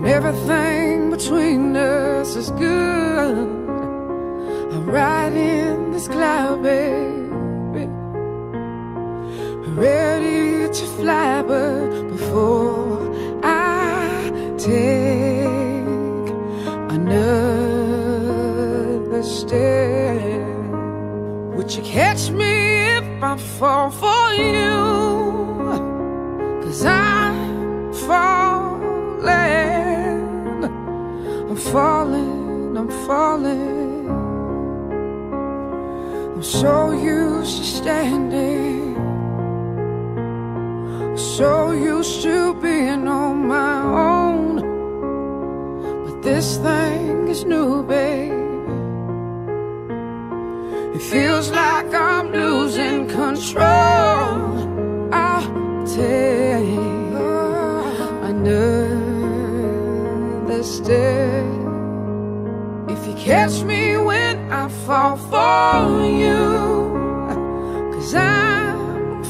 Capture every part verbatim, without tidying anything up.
everything between us is good. I'm riding this cloud, baby, ready to fly, but before I take another step, would you catch me if I fall for you? 'Cause I'm falling, I'm falling, I'm falling. I'm so used to standing, so used to being on my own, but this thing is new, babe. It feels like I'm losing control. I'll take another step. If you catch me when I fall for you, 'cause I'm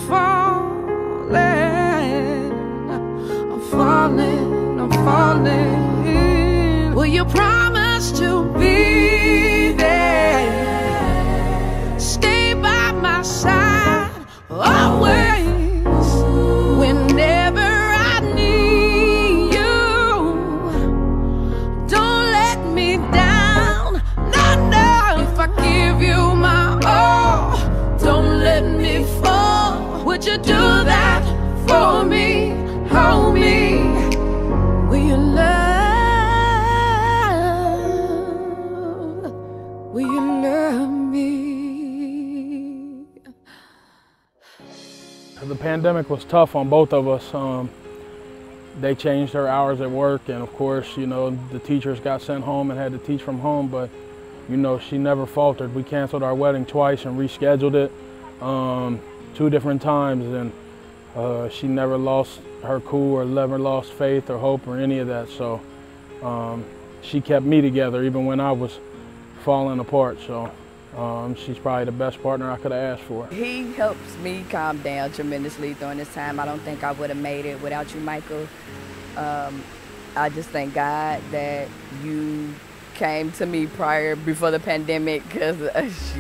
falling, I'm falling, I'm falling. Will you promise to be there? Stay by my side always, whenever I need you. Don't let me down, no, no. If I give you my all, don't let me fall. Would you do that for me? Hold me. Will you love? Will you love me? The pandemic was tough on both of us. Um, they changed our hours at work, and of course, you know, the teachers got sent home and had to teach from home, but you know, she never faltered. We canceled our wedding twice and rescheduled it um, two different times, and uh, she never lost her cool or never lost faith or hope or any of that. So um, she kept me together even when I was falling apart. So um, she's probably the best partner I could have asked for. He helps me calm down tremendously during this time. I don't think I would have made it without you, Michael. Um, I just thank God that you came to me prior, before the pandemic, because uh, she,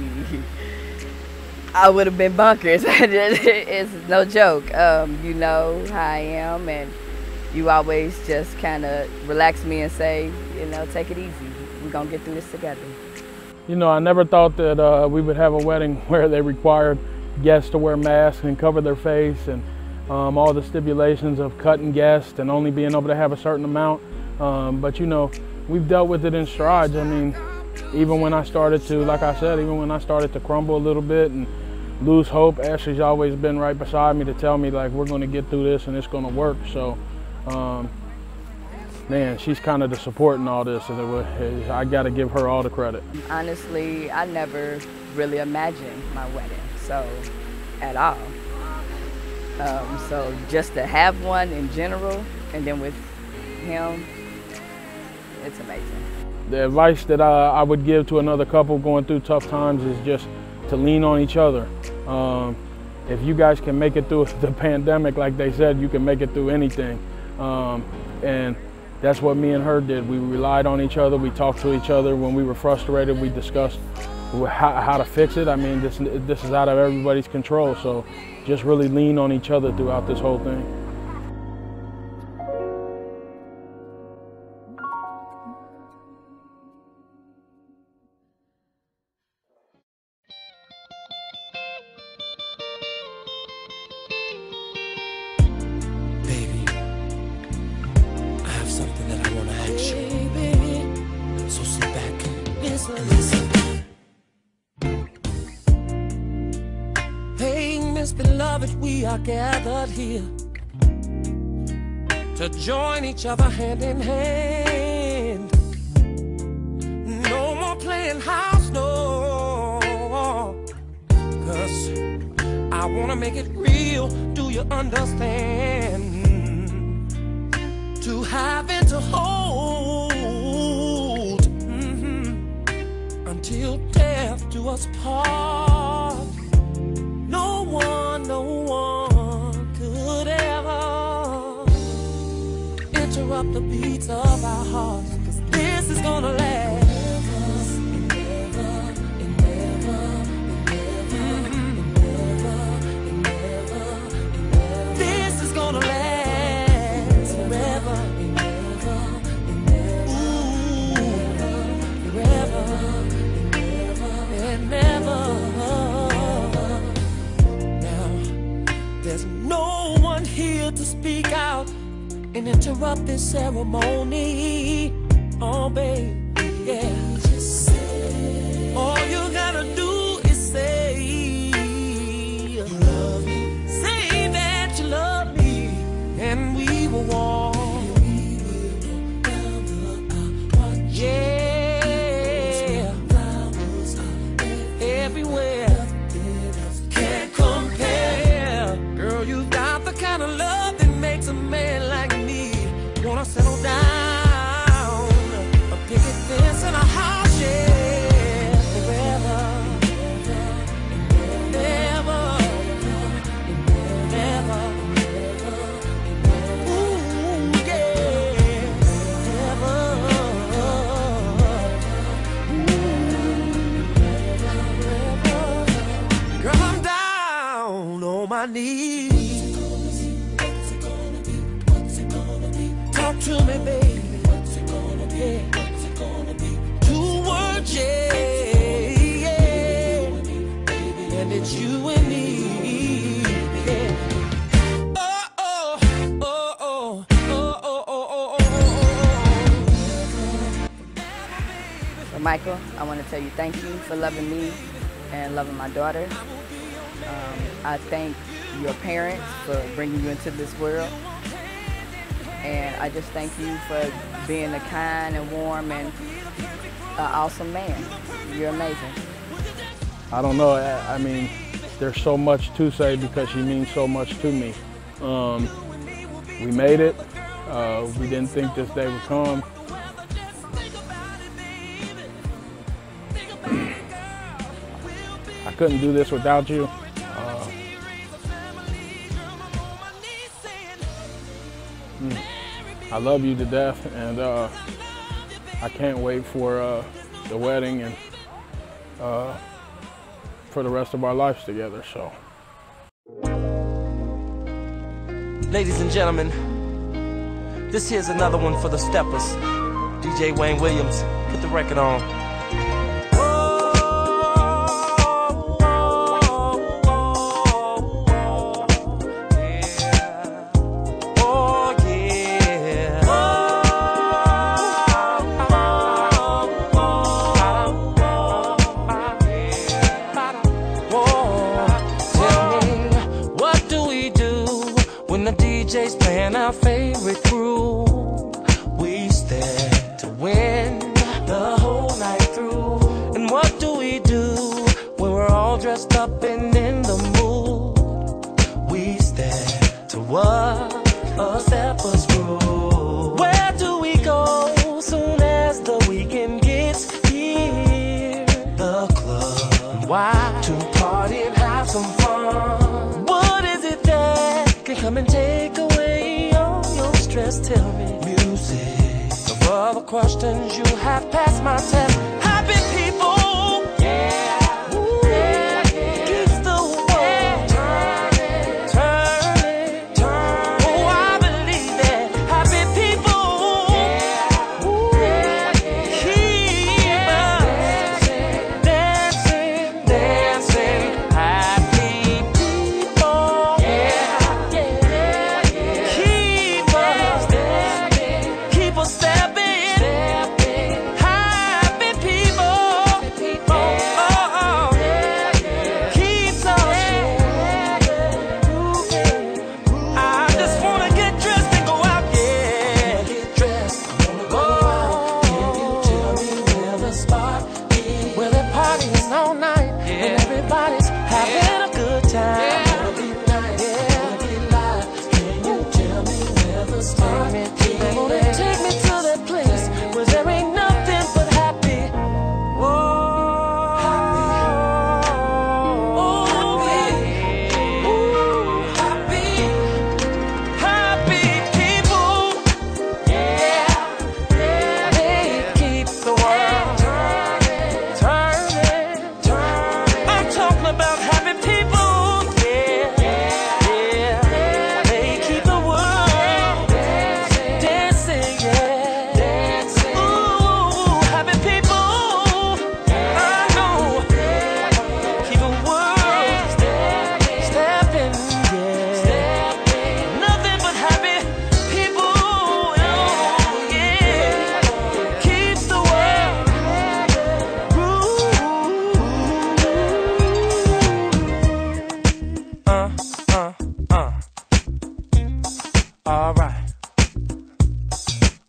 I would have been bonkers. It's no joke. Um, you know how I am, and you always just kind of relax me and say, you know, take it easy. We're going to get through this together. You know, I never thought that uh, we would have a wedding where they required guests to wear masks and cover their face, and um, all the stipulations of cutting guests and only being able to have a certain amount. Um, but you know, we've dealt with it in strides. I mean, even when I started to, like I said, even when I started to crumble a little bit and lose hope, Ashley's always been right beside me to tell me, like, we're going to get through this and it's going to work. So, um, man, she's kind of the support in all this, and it was, I got to give her all the credit. Honestly, I never really imagined my wedding, so, at all. Um, so just to have one in general, and then with him, it's amazing. The advice that I, I would give to another couple going through tough times is just to lean on each other. Um, if you guys can make it through the pandemic, like they said, you can make it through anything. Um, and that's what me and her did. We relied on each other. We talked to each other. When we were frustrated, we discussed how, how to fix it. I mean, this, this is out of everybody's control. So just really lean on each other throughout this whole thing. Beloved, we are gathered here to join each other hand in hand. No more playing house, no, 'cause I wanna make it real. Do you understand? To have and to hold, mm-hmm, until death do us part. No one, no one could ever interrupt the beats of our hearts, 'cause this is gonna last. This is gonna last forever. Ooh, forever and never. Now, there's no one here to speak out and interrupt this ceremony. Oh, baby, yeah. All you gotta do is say you love me. Say that you love me, and we will walk. Yeah, everywhere. Can't compare. Girl, you got the kind of love that makes a man like me wanna settle down, a picket fence and a house, yeah, forever, never, never, ooh, yeah, never, ooh, girl, I'm down on my knees. Talk to me, baby. What's it gonna be? Yeah. What's it gonna be? Two words, yeah, yeah. And it's you and me. Yeah. Oh, oh, oh, oh, oh, oh, oh, oh, oh. So Michael, I want to tell you thank you for loving me and loving my daughter. Um, I thank your parents for bringing you into this world. And I just thank you for being a kind and warm and uh, awesome man. You're amazing. I don't know, I, I mean, there's so much to say because she means so much to me. Um, we made it. Uh, we didn't think this day would come. I couldn't do this without you. Uh, mm. I love you to death, and uh, I can't wait for uh, the wedding and uh, for the rest of our lives together. So, ladies and gentlemen, this here's another one for the steppers. D J Wayne Williams, put the record on. Our favorite crew, we stand to win the whole night through. And what do we do when we're all dressed up and in the mood? We stand to what a steppers rule. Where do we go soon as the weekend gets here? The club. Why? To party and have some fun. What is it that can come and take away? Tell me, music. Of all the questions you have passed my test. Happy people, yeah, ooh, yeah, yeah. Keeps the world turning, turning, turning. Oh, I believe that. Happy people, yeah, ooh, yeah, yeah. Keep us dancing, dancing, dancing. Happy people, yeah, yeah, yeah. Keep us. Keep us stepping, stepping. Happy people.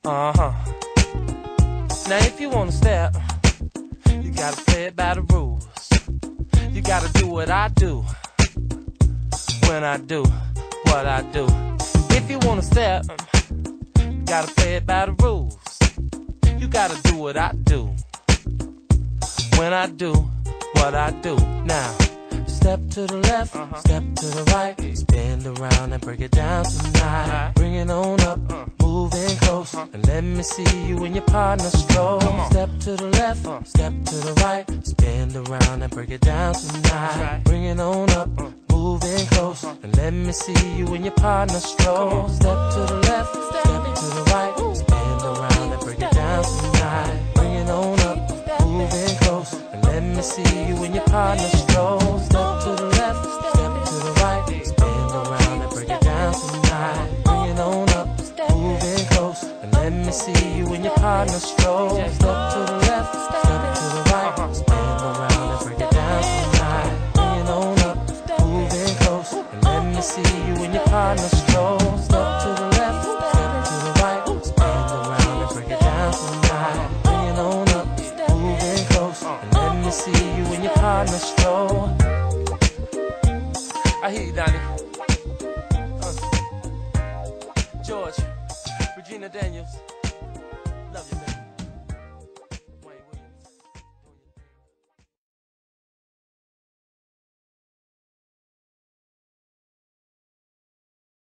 Uh-huh. Now if you wanna step, you gotta play it by the rules. You gotta do what I do when I do what I do. If you wanna step, you gotta play it by the rules. You gotta do what I do when I do what I do. Now, step to the left, uh-huh. Step to the right, spin around and break it down tonight. Right. Bring it on up, uh. moving close, uh-huh. and let me see you and your partner stroll. Step to the left, uh. step to the right, spin around and break it down tonight. Right. Bring it on up, uh. moving close, uh. and let me see you and your partner stroll. Step to the left, step to the right, spin around and break it down tonight. Bring it on up, moving close, and let me see you and your partner stroll. Step to the left, step to the right, spin around and break it down tonight. Bring it on up, moving close, and let me see you and your partner stroll. Step to the left, step to the right, spin around and break it down tonight. Bring it on up, moving close, and let me see you and your partner stroll. Step to the left, step to the right, spin around and break it down tonight. Bring it on up, moving close, and let me see you and your partner stroll. I hear you, Donnie. Uh. George, Regina Daniels.